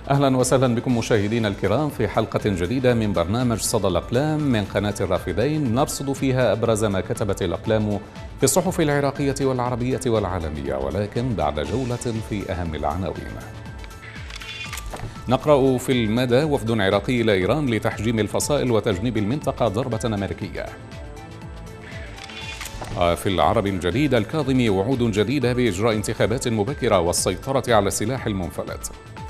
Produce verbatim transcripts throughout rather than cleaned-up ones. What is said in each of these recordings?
أهلا وسهلا بكم مشاهدينا الكرام في حلقة جديدة من برنامج صدى الأقلام من قناة الرافدين، نرصد فيها أبرز ما كتبت الأقلام في الصحف العراقية والعربية والعالمية، ولكن بعد جولة في أهم العناوين. نقرأ في المدى: وفد عراقي إلى إيران لتحجيم الفصائل وتجنيب المنطقة ضربة أمريكية. في العربي الجديد: الكاظمي وعود جديدة بإجراء انتخابات مبكرة والسيطرة على السلاح المنفلت.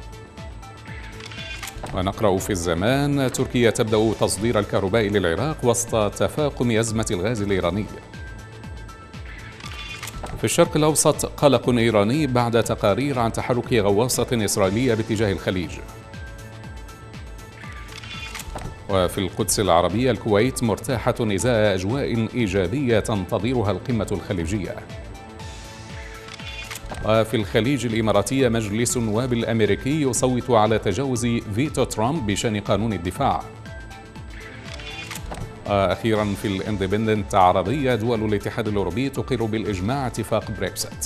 ونقرأ في الزمان: تركيا تبدأ تصدير الكهرباء للعراق وسط تفاقم أزمة الغاز الإيراني. في الشرق الأوسط: قلق إيراني بعد تقارير عن تحرك غواصة إسرائيلية باتجاه الخليج. وفي القدس العربية: الكويت مرتاحة إزاء أجواء إيجابية تنتظرها القمة الخليجية. وفي الخليج الإماراتية: مجلس النواب الأمريكي يصوت على تجاوز فيتو ترامب بشأن قانون الدفاع. أخيرا في الاندبندنت عربية: دول الاتحاد الأوروبي تقر بالإجماع اتفاق بريكسيت.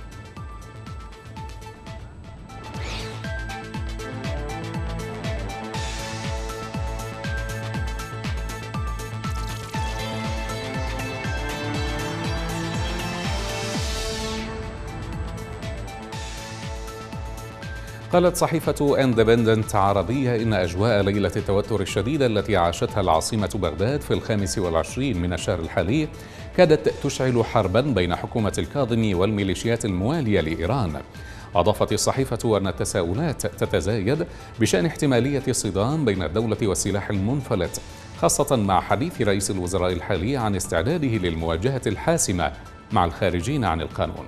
قالت صحيفة اندبندنت عربية إن أجواء ليلة التوتر الشديدة التي عاشتها العاصمة بغداد في الخامس والعشرين من الشهر الحالي كادت تشعل حربا بين حكومة الكاظمي والميليشيات الموالية لإيران. أضافت الصحيفة أن التساؤلات تتزايد بشأن احتمالية صدام بين الدولة والسلاح المنفلت، خاصة مع حديث رئيس الوزراء الحالي عن استعداده للمواجهة الحاسمة مع الخارجين عن القانون.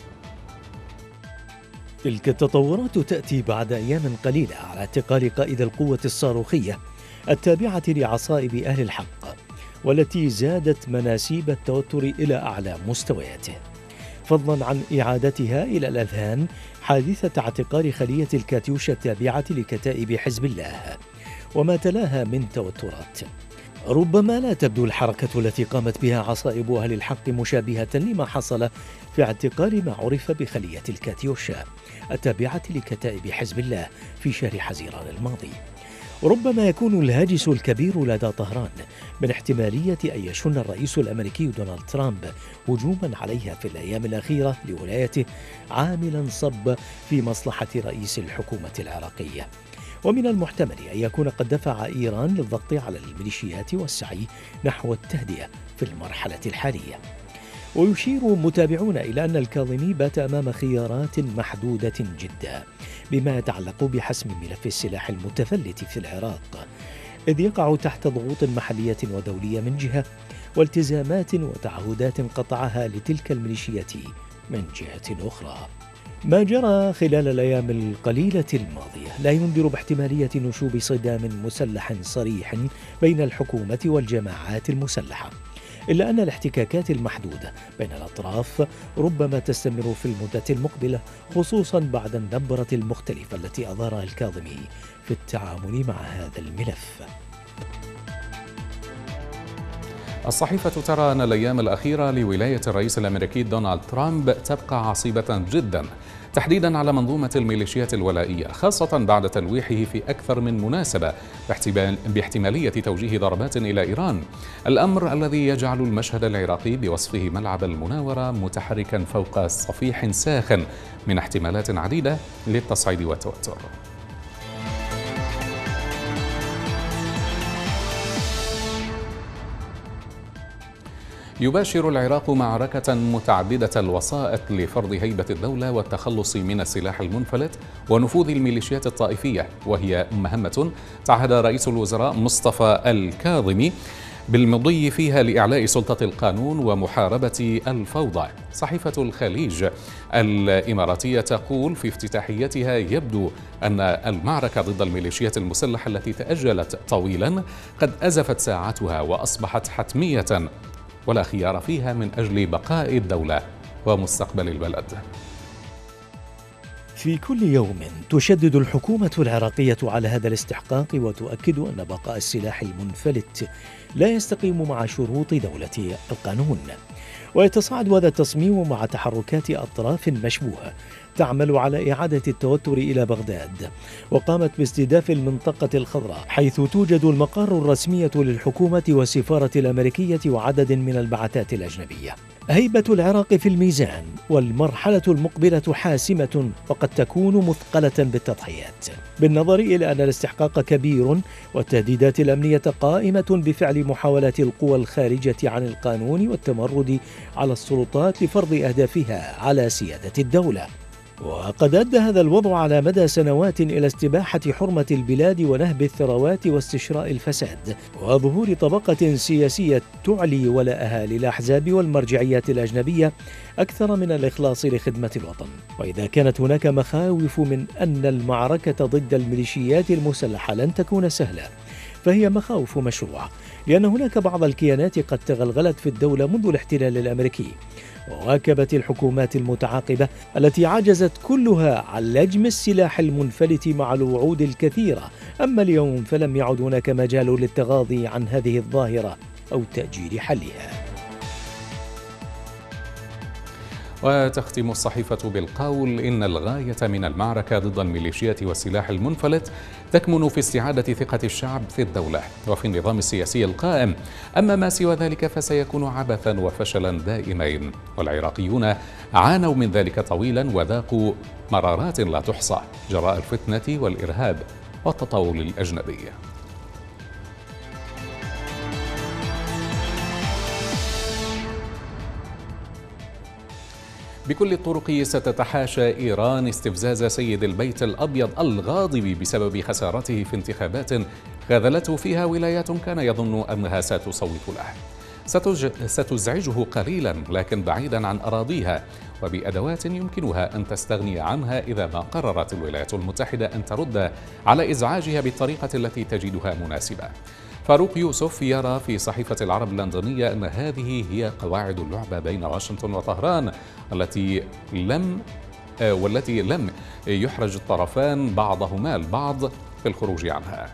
تلك التطورات تأتي بعد أيام قليلة على اعتقال قائد القوة الصاروخية التابعة لعصائب أهل الحق، والتي زادت مناسيب التوتر إلى أعلى مستوياته، فضلا عن إعادتها إلى الأذهان حادثة اعتقال خلية الكاتيوشا التابعة لكتائب حزب الله وما تلاها من توترات. ربما لا تبدو الحركة التي قامت بها عصائب أهل الحق مشابهة لما حصل في اعتقال ما عرف بخلية الكاتيوشا التابعة لكتائب حزب الله في شهر حزيران الماضي. ربما يكون الهاجس الكبير لدى طهران من احتمالية أن يشن الرئيس الأمريكي دونالد ترامب هجوما عليها في الأيام الأخيرة لولايته عاملا صب في مصلحة رئيس الحكومة العراقية. ومن المحتمل أن يكون قد دفع إيران للضغط على الميليشيات والسعي نحو التهدئة في المرحلة الحالية. ويشير متابعون إلى أن الكاظمي بات أمام خيارات محدودة جدا بما يتعلق بحسم ملف السلاح المتفلت في العراق، إذ يقع تحت ضغوط محلية ودولية من جهة، والتزامات وتعهدات قطعها لتلك الميليشيات من جهة أخرى. ما جرى خلال الأيام القليلة الماضية لا ينذر باحتمالية نشوب صدام مسلح صريح بين الحكومة والجماعات المسلحة، إلا أن الاحتكاكات المحدودة بين الأطراف ربما تستمر في المدة المقبلة، خصوصا بعد النبرة المختلفة التي أظهرها الكاظمي في التعامل مع هذا الملف. الصحيفة ترى أن الأيام الأخيرة لولاية الرئيس الأمريكي دونالد ترامب تبقى عصيبة جدا، تحديدا على منظومة الميليشيات الولائية، خاصة بعد تلويحه في أكثر من مناسبة باحتمالية توجيه ضربات إلى إيران، الأمر الذي يجعل المشهد العراقي بوصفه ملعب المناورة متحركا فوق صفيح ساخن من احتمالات عديدة للتصعيد والتوتر. يباشر العراق معركة متعددة الوسائط لفرض هيبة الدولة والتخلص من السلاح المنفلت ونفوذ الميليشيات الطائفية، وهي مهمة تعهد رئيس الوزراء مصطفى الكاظمي بالمضي فيها لإعلاء سلطة القانون ومحاربة الفوضى. صحيفة الخليج الإماراتية تقول في افتتاحيتها: يبدو أن المعركة ضد الميليشيات المسلحة التي تأجلت طويلا قد أزفت ساعتها وأصبحت حتمية، ولا خيار فيها من أجل بقاء الدولة ومستقبل البلد. في كل يوم تشدد الحكومة العراقية على هذا الاستحقاق وتؤكد أن بقاء السلاح المنفلت لا يستقيم مع شروط دولة القانون، ويتصاعد هذا التصميم مع تحركات أطراف مشبوهة تعمل على إعادة التوتر إلى بغداد، وقامت باستهداف المنطقة الخضراء حيث توجد المقر الرسمية للحكومة والسفارة الأمريكية وعدد من البعثات الأجنبية. هيبة العراق في الميزان، والمرحلة المقبلة حاسمة وقد تكون مثقلة بالتضحيات، بالنظر إلى أن الاستحقاق كبير والتهديدات الأمنية قائمة بفعل محاولات القوى الخارجة عن القانون والتمرد على السلطات لفرض أهدافها على سيادة الدولة. وقد أدى هذا الوضع على مدى سنوات إلى استباحة حرمة البلاد ونهب الثروات واستشراء الفساد وظهور طبقة سياسية تعلي ولاءها للأحزاب والمرجعيات الأجنبية أكثر من الإخلاص لخدمة الوطن. وإذا كانت هناك مخاوف من أن المعركة ضد الميليشيات المسلحة لن تكون سهلة، فهي مخاوف مشروعة، لأن هناك بعض الكيانات قد تغلغلت في الدولة منذ الاحتلال الأمريكي، وواكبت الحكومات المتعاقبة التي عجزت كلها عن لجم السلاح المنفلت مع الوعود الكثيرة. أما اليوم فلم يعد هناك مجال للتغاضي عن هذه الظاهرة أو تأجيل حلها. وتختم الصحيفة بالقول إن الغاية من المعركة ضد الميليشيات والسلاح المنفلت تكمن في استعادة ثقة الشعب في الدولة وفي النظام السياسي القائم، أما ما سوى ذلك فسيكون عبثا وفشلا دائمين، والعراقيون عانوا من ذلك طويلا وذاقوا مرارات لا تحصى جراء الفتنة والإرهاب والتطاول الأجنبي. بكل الطرق ستتحاشى إيران استفزاز سيد البيت الأبيض الغاضب بسبب خسارته في انتخابات خاذلته فيها ولايات كان يظن أنها ستصوت له. ستزعجه قليلا لكن بعيدا عن أراضيها وبأدوات يمكنها أن تستغني عنها إذا ما قررت الولايات المتحدة أن ترد على إزعاجها بالطريقة التي تجدها مناسبة. فاروق يوسف يرى في صحيفة العرب اللندنية أن هذه هي قواعد اللعبة بين واشنطن وطهران التي لم والتي لم يحرج الطرفان بعضهما البعض في الخروج عنها.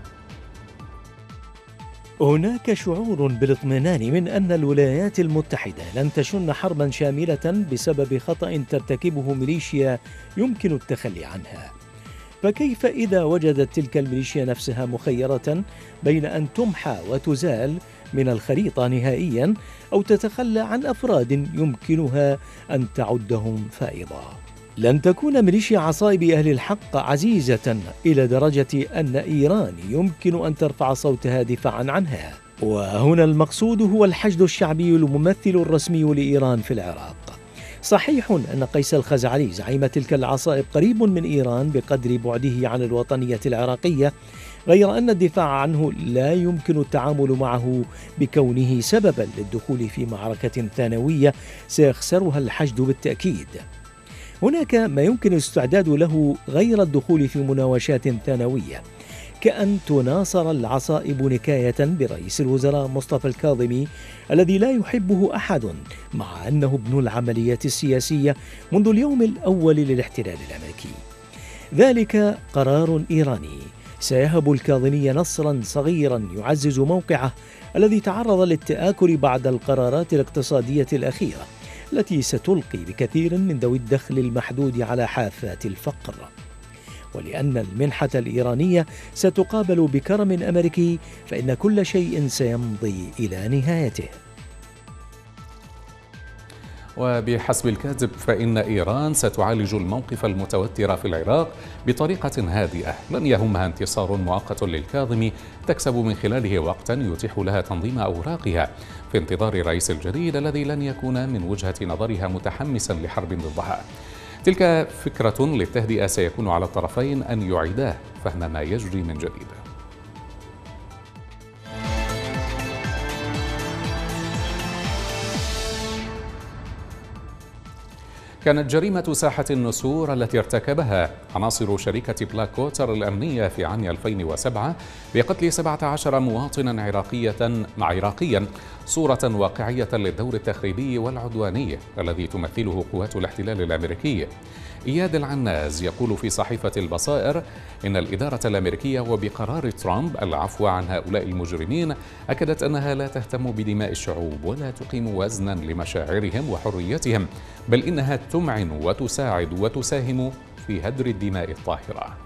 هناك شعور بالاطمئنان من أن الولايات المتحدة لن تشن حربا شاملة بسبب خطأ ترتكبه ميليشيا يمكن التخلي عنها. فكيف إذا وجدت تلك الميليشيا نفسها مخيرة بين أن تمحى وتزال من الخريطة نهائيا أو تتخلى عن أفراد يمكنها أن تعدهم فائضة؟ لن تكون ميليشيا عصائب أهل الحق عزيزة إلى درجة أن إيران يمكن أن ترفع صوتها دفاعا عنها. وهنا المقصود هو الحشد الشعبي الممثل الرسمي لإيران في العراق. صحيح أن قيس الخزعلي زعيم تلك العصائب قريب من إيران بقدر بعده عن الوطنية العراقية، غير أن الدفاع عنه لا يمكن التعامل معه بكونه سببا للدخول في معركة ثانوية سيخسرها الحشد بالتأكيد. هناك ما يمكن الاستعداد له غير الدخول في مناوشات ثانوية، كأن تناصر العصائب نكاية برئيس الوزراء مصطفى الكاظمي الذي لا يحبه أحد، مع أنه ابن العمليات السياسية منذ اليوم الأول للاحتلال الأمريكي. ذلك قرار إيراني سيهب الكاظمي نصرا صغيرا يعزز موقعه الذي تعرض للتآكل بعد القرارات الاقتصادية الأخيرة التي ستلقي بكثير من ذوي الدخل المحدود على حافات الفقر. ولأن المنحة الإيرانية ستقابل بكرم أمريكي فإن كل شيء سيمضي إلى نهايته. وبحسب الكاتب فإن إيران ستعالج الموقف المتوتر في العراق بطريقة هادئة لن يهمها انتصار مؤقت للكاظمي تكسب من خلاله وقتا يتيح لها تنظيم أوراقها في انتظار رئيس الجديد الذي لن يكون من وجهة نظرها متحمسا لحرب ضدها. تلك فكرة للتهدئة سيكون على الطرفين أن يعيدا فهم ما يجري من جديد. كانت جريمة ساحة النسور التي ارتكبها عناصر شركة بلاك كوتر الأمنية في عام ألفين وسبعة بقتل سبعة عشر مواطنا عراقية مع عراقيا صورة واقعية للدور التخريبي والعدواني الذي تمثله قوات الاحتلال الأمريكي. إياد العناز يقول في صحيفة البصائر إن الإدارة الأمريكية وبقرار ترامب العفو عن هؤلاء المجرمين أكدت أنها لا تهتم بدماء الشعوب ولا تقيم وزنا لمشاعرهم وحريتهم، بل إنها تمعن وتساعد وتساهم في هدر الدماء الطاهرة.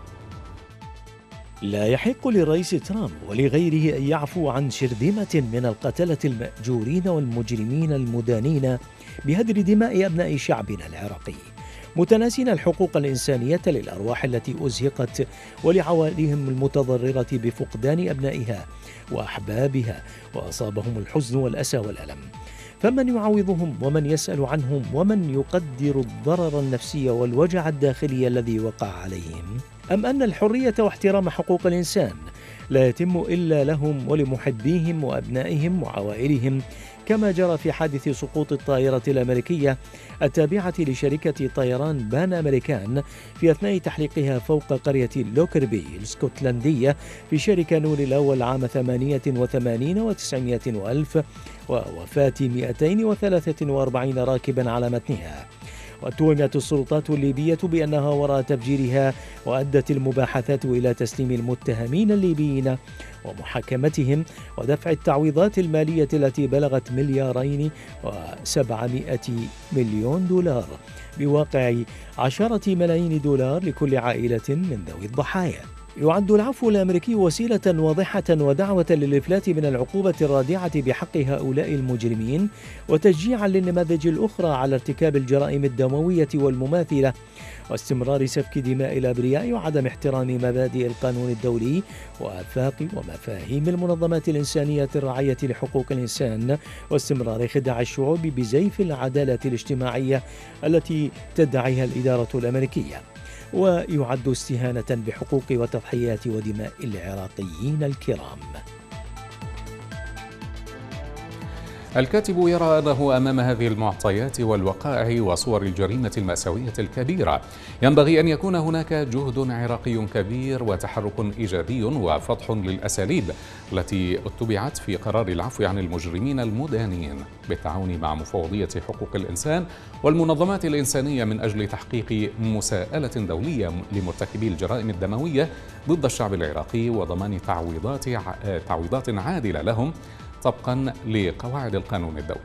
لا يحق للرئيس ترامب ولغيره أن يعفو عن شرذمة من القتلة المأجورين والمجرمين المدانين بهدر دماء أبناء شعبنا العراقي، متناسين الحقوق الإنسانية للأرواح التي أزهقت ولعوائلهم المتضررة بفقدان أبنائها وأحبابها وأصابهم الحزن والأسى والألم. فمن يعوضهم ومن يسأل عنهم ومن يقدر الضرر النفسي والوجع الداخلي الذي وقع عليهم؟ أم أن الحرية واحترام حقوق الإنسان لا يتم إلا لهم ولمحبيهم وأبنائهم وعوائلهم، كما جرى في حادث سقوط الطائرة الأمريكية التابعة لشركة طيران بان أمريكان في أثناء تحليقها فوق قرية لوكربي الاسكتلندية في شهر كانون الأول عام ثمانية وثمانين وتسعمائة وألف، ووفاة مئتين وثلاثة وأربعين راكبا على متنها. واتهمت السلطات الليبية بأنها وراء تفجيرها، وأدت المباحثات إلى تسليم المتهمين الليبيين ومحاكمتهم ودفع التعويضات المالية التي بلغت مليارين وسبعمائة مليون دولار بواقع عشرة ملايين دولار لكل عائلة من ذوي الضحايا. يعد العفو الأمريكي وسيلة واضحة ودعوة للإفلات من العقوبة الرادعة بحق هؤلاء المجرمين، وتشجيعا للنماذج الأخرى على ارتكاب الجرائم الدموية والمماثلة، واستمرار سفك دماء الأبرياء وعدم احترام مبادئ القانون الدولي وآفاق ومفاهيم المنظمات الإنسانية الراعية لحقوق الإنسان، واستمرار خداع الشعوب بزيف العدالة الاجتماعية التي تدعيها الإدارة الأمريكية، ويعد استهانة بحقوق وتضحيات ودماء العراقيين الكرام. الكاتب يرى أنه أمام هذه المعطيات والوقائع وصور الجريمة المأساوية الكبيرة ينبغي أن يكون هناك جهد عراقي كبير وتحرك إيجابي وفتح للأساليب التي اتبعت في قرار العفو عن المجرمين المدانين بالتعاون مع مفوضية حقوق الإنسان والمنظمات الإنسانية من أجل تحقيق مساءلة دولية لمرتكبي الجرائم الدموية ضد الشعب العراقي وضمان تعويضات تعويضات عادلة لهم طبقا لقواعد القانون الدولي.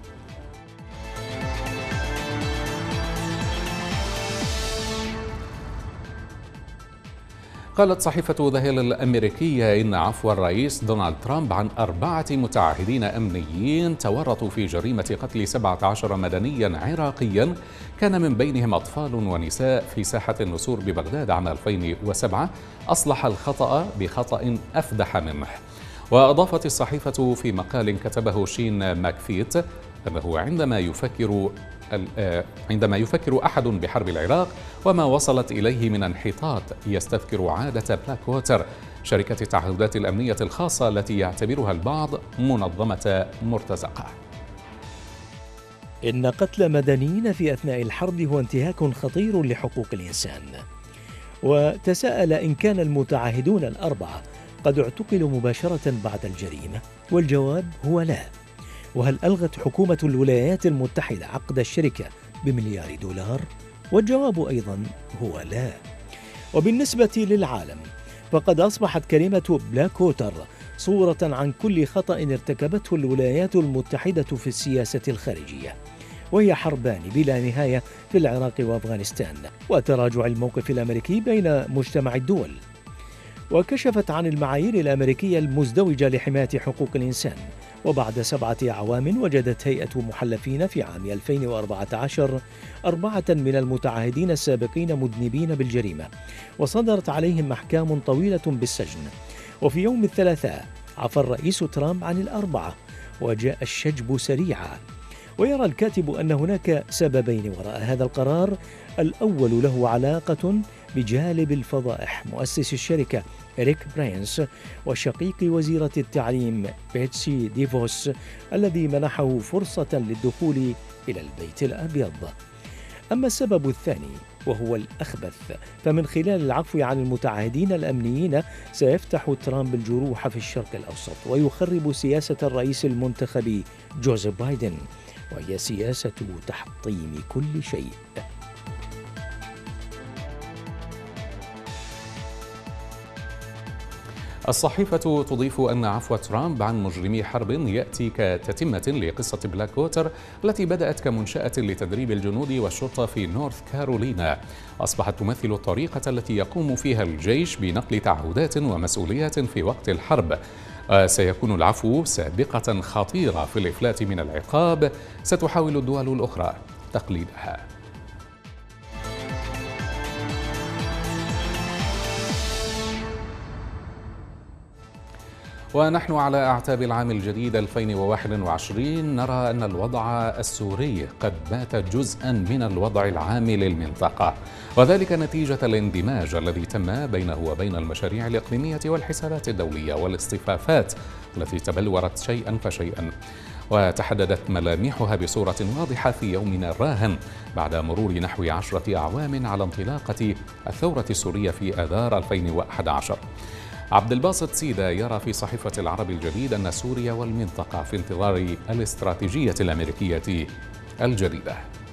قالت صحيفة ذا هيل الأمريكية إن عفو الرئيس دونالد ترامب عن أربعة متعهدين أمنيين تورطوا في جريمة قتل سبعة عشر مدنيا عراقيا كان من بينهم أطفال ونساء في ساحة النسور ببغداد عام ألفين وسبعة أصلح الخطأ بخطأ أفدح منه. وأضافت الصحيفة في مقال كتبه شين ماكفيت أنه عندما يفكر عندما يفكر أحد بحرب العراق وما وصلت إليه من انحطاط يستذكر عادة بلاك ووتر، شركة التعهدات الأمنية الخاصة التي يعتبرها البعض منظمة مرتزقة. إن قتل مدنيين في أثناء الحرب هو انتهاك خطير لحقوق الإنسان. وتساءل إن كان المتعهدون الأربعة قد اعتقلوا مباشرة بعد الجريمة، والجواب هو لا. وهل ألغت حكومة الولايات المتحدة عقد الشركة بمليار دولار؟ والجواب أيضا هو لا. وبالنسبة للعالم فقد أصبحت كلمة بلاك ووتر صورة عن كل خطأ ارتكبته الولايات المتحدة في السياسة الخارجية، وهي حربان بلا نهاية في العراق وأفغانستان، وتراجع الموقف الأمريكي بين مجتمع الدول. وكشفت عن المعايير الأمريكية المزدوجة لحماية حقوق الإنسان. وبعد سبعة أعوام وجدت هيئة محلفين في عام ألفين وأربعة عشر أربعة من المتعهدين السابقين مذنبين بالجريمة، وصدرت عليهم أحكام طويلة بالسجن. وفي يوم الثلاثاء عفى الرئيس ترامب عن الأربعة وجاء الشجب سريعا. ويرى الكاتب أن هناك سببين وراء هذا القرار. الأول له علاقة بجالب الفضائح مؤسس الشركة إريك برينس وشقيق وزيرة التعليم بيتسي ديفوس الذي منحه فرصة للدخول إلى البيت الأبيض. أما السبب الثاني وهو الأخبث، فمن خلال العفو عن المتعهدين الأمنيين سيفتح ترامب الجروح في الشرق الأوسط ويخرب سياسة الرئيس المنتخب جوزيف بايدن، وهي سياسة تحطيم كل شيء. الصحيفة تضيف أن عفو ترامب عن مجرمي حرب يأتي كتتمة لقصة بلاك ووتر التي بدأت كمنشأة لتدريب الجنود والشرطة في نورث كارولاينا، أصبحت تمثل الطريقة التي يقوم فيها الجيش بنقل تعهدات ومسؤوليات في وقت الحرب. سيكون العفو سابقة خطيرة في الإفلات من العقاب ستحاول الدول الأخرى تقليدها. ونحن على أعتاب العام الجديد ألفين وواحد وعشرين نرى أن الوضع السوري قد بات جزءا من الوضع العام للمنطقة، وذلك نتيجة الاندماج الذي تم بينه وبين المشاريع الإقليمية والحسابات الدولية والاصطفافات التي تبلورت شيئا فشيئا، وتحددت ملامحها بصورة واضحة في يومنا الراهن بعد مرور نحو عشرة أعوام على انطلاقة الثورة السورية في آذار ألفين وأحد عشر. عبد الباسط سيدة يرى في صحيفة العرب الجديد أن سوريا والمنطقة في انتظار الاستراتيجية الأمريكية الجديدة.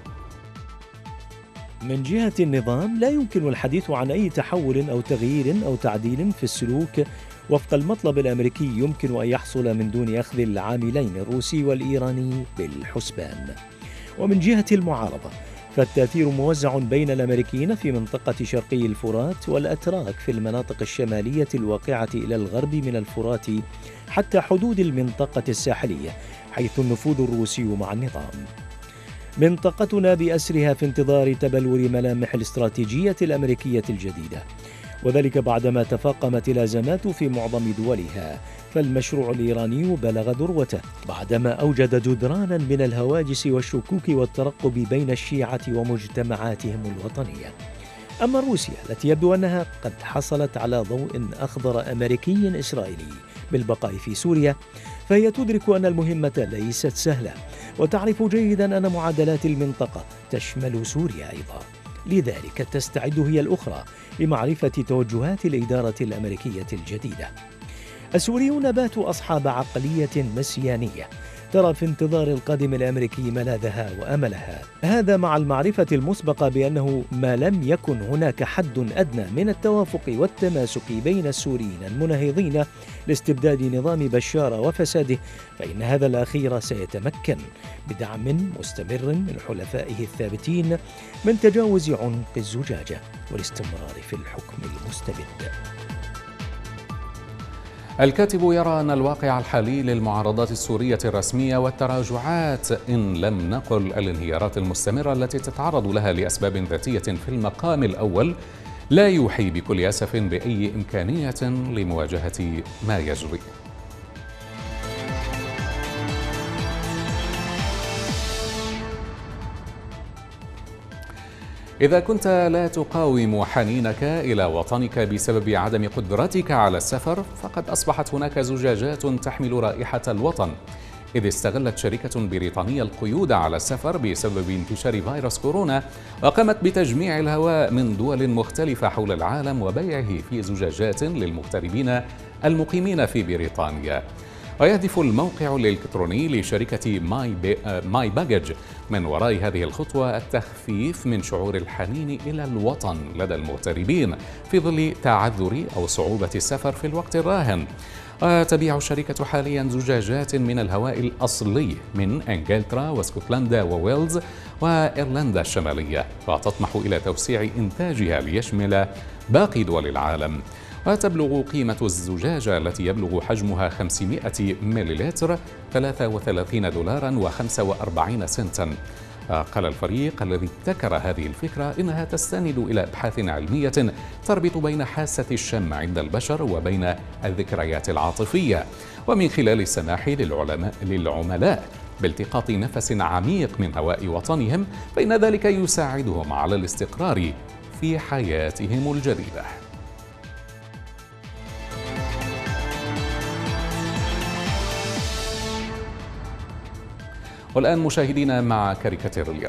من جهة النظام لا يمكن الحديث عن أي تحول أو تغيير أو تعديل في السلوك وفق المطلب الأمريكي يمكن أن يحصل من دون أخذ العاملين الروسي والإيراني بالحسبان. ومن جهة المعارضة فالتأثير موزع بين الأمريكيين في منطقة شرقي الفرات والأتراك في المناطق الشمالية الواقعة إلى الغرب من الفرات حتى حدود المنطقة الساحلية، حيث النفوذ الروسي مع النظام. منطقتنا بأسرها في انتظار تبلور ملامح الاستراتيجية الأمريكية الجديدة، وذلك بعدما تفاقمت الأزمات في معظم دولها، فالمشروع الإيراني بلغ ذروته بعدما أوجد جدرانا من الهواجس والشكوك والترقب بين الشيعة ومجتمعاتهم الوطنية. أما روسيا التي يبدو أنها قد حصلت على ضوء أخضر أمريكي إسرائيلي بالبقاء في سوريا، فهي تدرك أن المهمة ليست سهلة، وتعرف جيدا أن معادلات المنطقة تشمل سوريا أيضا، لذلك تستعد هي الأخرى لمعرفة توجهات الإدارة الأمريكية الجديدة. السوريون باتوا أصحاب عقلية مسيانية ترى في انتظار القادم الأمريكي ملاذها وأملها، هذا مع المعرفة المسبقة بأنه ما لم يكن هناك حد أدنى من التوافق والتماسك بين السوريين المناهضين لاستبداد نظام بشار وفساده، فإن هذا الأخير سيتمكن بدعم مستمر من حلفائه الثابتين من تجاوز عنق الزجاجة والاستمرار في الحكم المستبد. الكاتب يرى أن الواقع الحالي للمعارضات السورية الرسمية والتراجعات، إن لم نقل الانهيارات المستمرة التي تتعرض لها لأسباب ذاتية في المقام الأول، لا يوحي بكل أسف بأي إمكانية لمواجهة ما يجري. إذا كنت لا تقاوم حنينك إلى وطنك بسبب عدم قدرتك على السفر، فقد أصبحت هناك زجاجات تحمل رائحة الوطن، إذ استغلت شركة بريطانية القيود على السفر بسبب انتشار فيروس كورونا، وقامت بتجميع الهواء من دول مختلفة حول العالم وبيعه في زجاجات للمغتربين المقيمين في بريطانيا. ويهدف الموقع الإلكتروني لشركة ماي, بي... ماي باجج من وراء هذه الخطوة التخفيف من شعور الحنين إلى الوطن لدى المغتربين في ظل تعذر أو صعوبة السفر في الوقت الراهن. وتبيع الشركة حاليا زجاجات من الهواء الأصلي من إنجلترا واسكتلندا وويلز وإيرلندا الشمالية، وتطمح إلى توسيع إنتاجها ليشمل باقي دول العالم. وتبلغ قيمة الزجاجة التي يبلغ حجمها خمسمائة مليلتر ثلاثة وثلاثين دولاراً وخمسة وأربعين سنتاً. قال الفريق الذي ابتكر هذه الفكرة إنها تستند إلى أبحاث علمية تربط بين حاسة الشم عند البشر وبين الذكريات العاطفية، ومن خلال السماح للعملاء بالتقاط نفس عميق من هواء وطنهم، فإن ذلك يساعدهم على الاستقرار في حياتهم الجديدة. والآن مشاهدينا مع كاريكاتير اليوم.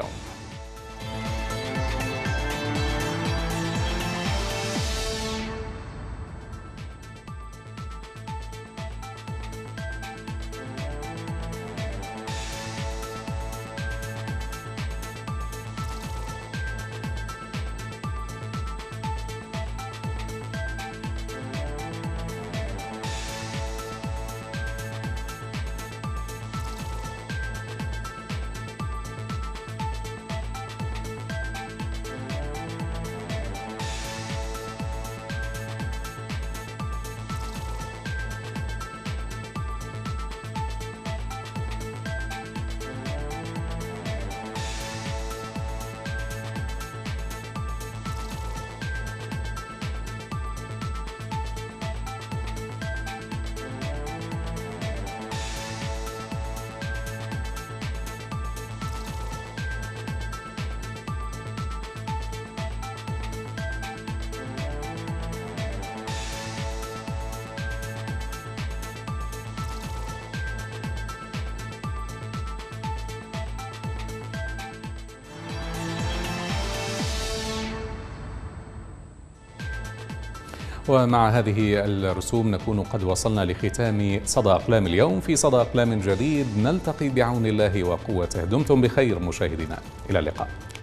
ومع هذه الرسوم نكون قد وصلنا لختام صدى أقلام اليوم. في صدى أقلام جديد نلتقي بعون الله وقوته. دمتم بخير مشاهدينا، إلى اللقاء.